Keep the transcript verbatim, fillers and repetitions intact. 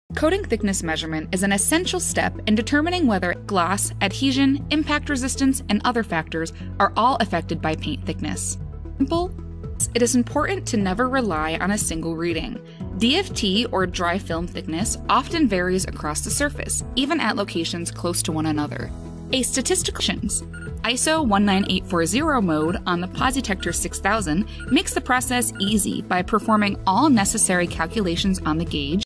Coating thickness measurement is an essential step in determining whether gloss, adhesion, impact resistance, and other factors are all affected by paint thickness. Simple. It is important to never rely on a single reading. D F T, or dry film thickness, often varies across the surface, even at locations close to one another. A statistical I S O one nine eight four zero mode on the PosiTector six thousand makes the process easy by performing all necessary calculations on the gauge